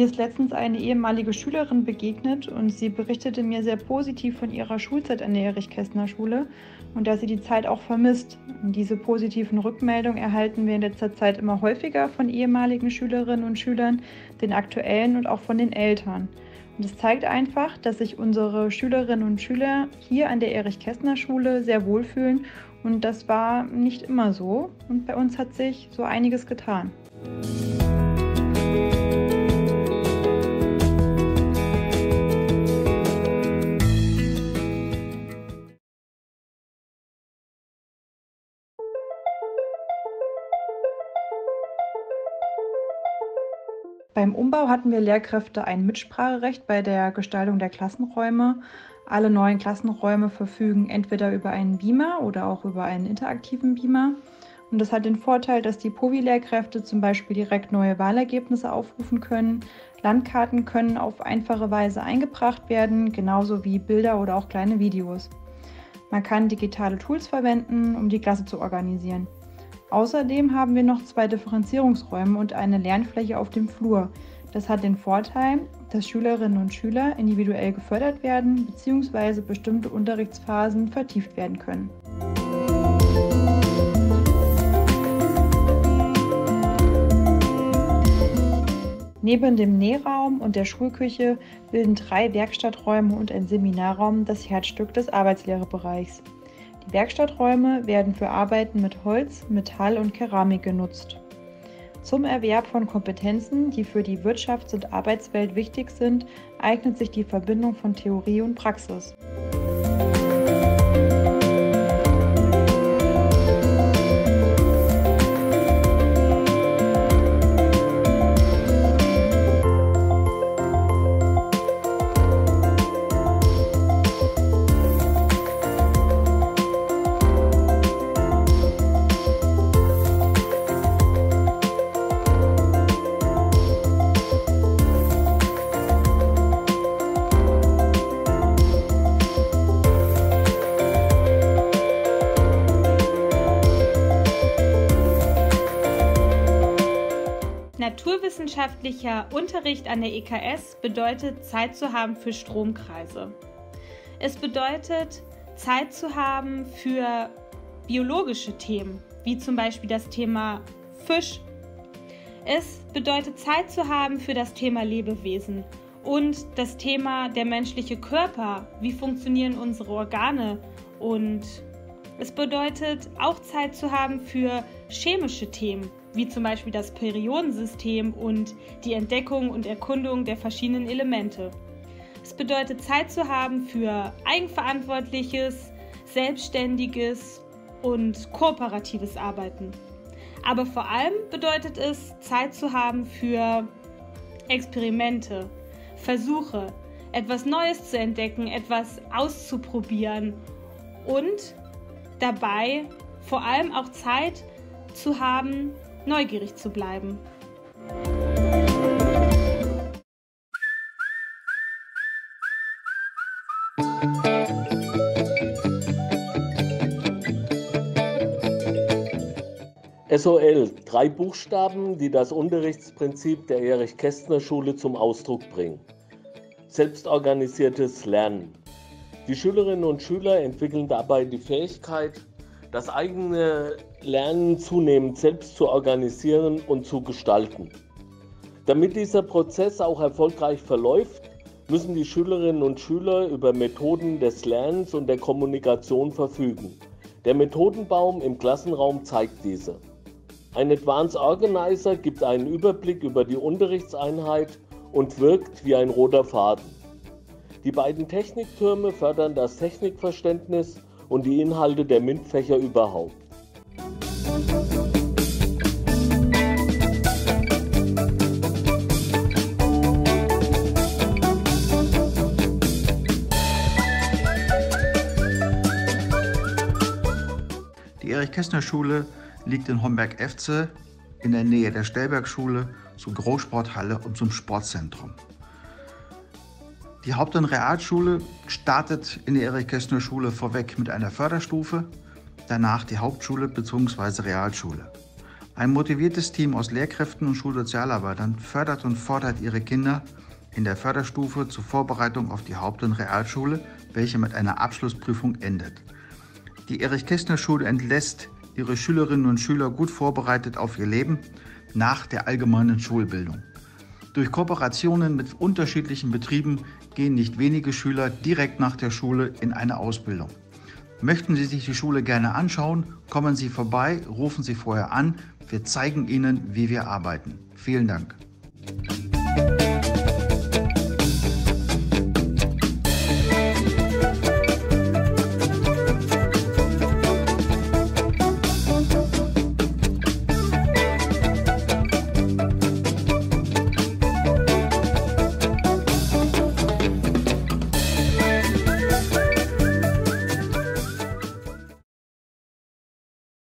Mir ist letztens eine ehemalige Schülerin begegnet und sie berichtete mir sehr positiv von ihrer Schulzeit an der Erich-Kästner-Schule und dass sie die Zeit auch vermisst. Und diese positiven Rückmeldungen erhalten wir in letzter Zeit immer häufiger von ehemaligen Schülerinnen und Schülern, den aktuellen und auch von den Eltern. Und es zeigt einfach, dass sich unsere Schülerinnen und Schüler hier an der Erich-Kästner-Schule sehr wohlfühlen und das war nicht immer so und bei uns hat sich so einiges getan. Beim Umbau hatten wir Lehrkräfte ein Mitspracherecht bei der Gestaltung der Klassenräume. Alle neuen Klassenräume verfügen entweder über einen Beamer oder auch über einen interaktiven Beamer. Und das hat den Vorteil, dass die POVI-Lehrkräfte zum Beispiel direkt neue Wahlergebnisse aufrufen können. Landkarten können auf einfache Weise eingebracht werden, genauso wie Bilder oder auch kleine Videos. Man kann digitale Tools verwenden, um die Klasse zu organisieren. Außerdem haben wir noch 2 Differenzierungsräume und eine Lernfläche auf dem Flur. Das hat den Vorteil, dass Schülerinnen und Schüler individuell gefördert werden bzw. bestimmte Unterrichtsphasen vertieft werden können. Neben dem Nähraum und der Schulküche bilden 3 Werkstatträume und ein Seminarraum das Herzstück des Arbeitslehrebereichs. Die Werkstatträume werden für Arbeiten mit Holz, Metall und Keramik genutzt. Zum Erwerb von Kompetenzen, die für die Wirtschafts- und Arbeitswelt wichtig sind, eignet sich die Verbindung von Theorie und Praxis. Naturwissenschaftlicher Unterricht an der EKS bedeutet, Zeit zu haben für Stromkreise. Es bedeutet, Zeit zu haben für biologische Themen, wie zum Beispiel das Thema Fisch. Es bedeutet, Zeit zu haben für das Thema Lebewesen und das Thema der menschliche Körper, wie funktionieren unsere Organe. Und es bedeutet auch Zeit zu haben für chemische Themen, wie zum Beispiel das Periodensystem und die Entdeckung und Erkundung der verschiedenen Elemente. Es bedeutet Zeit zu haben für eigenverantwortliches, selbstständiges und kooperatives Arbeiten. Aber vor allem bedeutet es Zeit zu haben für Experimente, Versuche, etwas Neues zu entdecken, etwas auszuprobieren und dabei vor allem auch Zeit zu haben, neugierig zu bleiben. SOL, 3 Buchstaben, die das Unterrichtsprinzip der Erich-Kästner-Schule zum Ausdruck bringen. Selbstorganisiertes Lernen. Die Schülerinnen und Schüler entwickeln dabei die Fähigkeit, das eigene Lernen zunehmend selbst zu organisieren und zu gestalten. Damit dieser Prozess auch erfolgreich verläuft, müssen die Schülerinnen und Schüler über Methoden des Lernens und der Kommunikation verfügen. Der Methodenbaum im Klassenraum zeigt diese. Ein Advanced Organizer gibt einen Überblick über die Unterrichtseinheit und wirkt wie ein roter Faden. Die beiden Techniktürme fördern das Technikverständnis und die Inhalte der MINT-Fächer überhaupt. Die Erich-Kästner-Schule liegt in Homberg-Efze in der Nähe der Stellberg-Schule zur Großsporthalle und zum Sportzentrum. Die Haupt- und Realschule startet in der Erich-Kästner-Schule vorweg mit einer Förderstufe, danach die Hauptschule bzw. Realschule. Ein motiviertes Team aus Lehrkräften und Schulsozialarbeitern fördert und fordert ihre Kinder in der Förderstufe zur Vorbereitung auf die Haupt- und Realschule, welche mit einer Abschlussprüfung endet. Die Erich-Kästner-Schule entlässt ihre Schülerinnen und Schüler gut vorbereitet auf ihr Leben nach der allgemeinen Schulbildung. Durch Kooperationen mit unterschiedlichen Betrieben gehen nicht wenige Schüler direkt nach der Schule in eine Ausbildung. Möchten Sie sich die Schule gerne anschauen, kommen Sie vorbei, rufen Sie vorher an. Wir zeigen Ihnen, wie wir arbeiten. Vielen Dank.